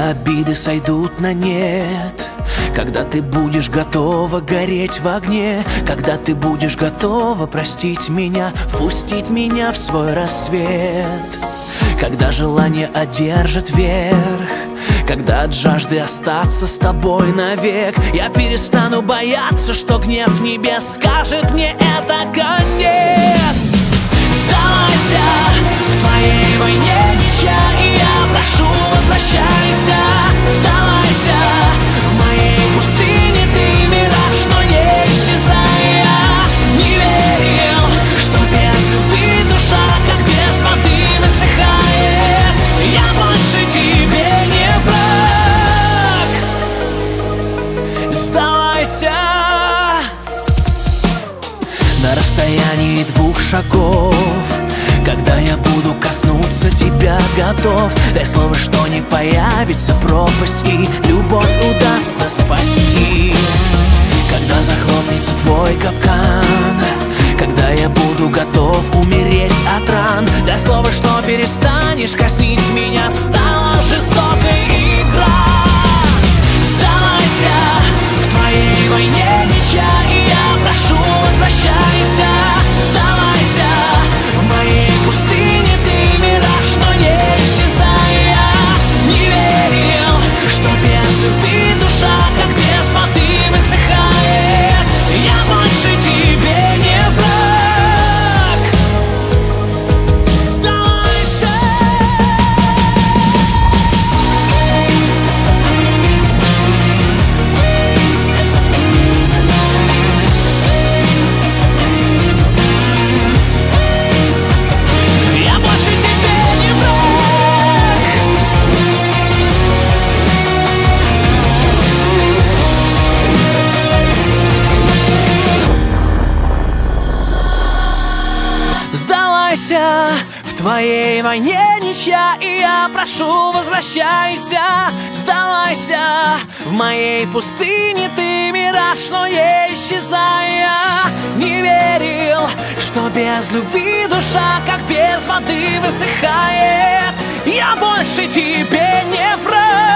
Когда обиды сойдут на нет, когда ты будешь готова гореть в огне, когда ты будешь готова простить меня, впустить меня в свой рассвет. Когда желание одержит верх, когда от жажды остаться с тобой навек, я перестану бояться, что гнев небес скажет мне это конец. Сдавайся, в твоей войне ничья, и я прошу, возвращайся. Сдавайся, в моей пустыне ты мираж, но не исчезай. Я не верил, что без любви душа, как без воды, высыхает. Я больше тебе не враг. Сдавайся. На расстоянии 2 шагов, когда я буду коснуться тебя готов, дай слово, что не появится пропасть, и любовь удастся спасти. Когда захлопнется твой капкан, когда я буду готов умереть от ран, дай слово, что перестанешь коснить меня, стала жестокой игра. Сдавайся, в твоей войне ничья, и я прошу, возвращайся. Сдавайся, в моей пустыне ты мираж, но не исчезай. Я не верил, что без любви душа, как без воды, высыхает. Я больше тебе не враг. Сдавайся. Я больше тебе не враг. Сдавайся, в твоей войне ничья, и я прошу, возвращайся. Сдавайся, в моей пустыне ты мираж, но не исчезай. Я не верил, что без любви душа, как без воды, высыхает. Я больше тебе не враг.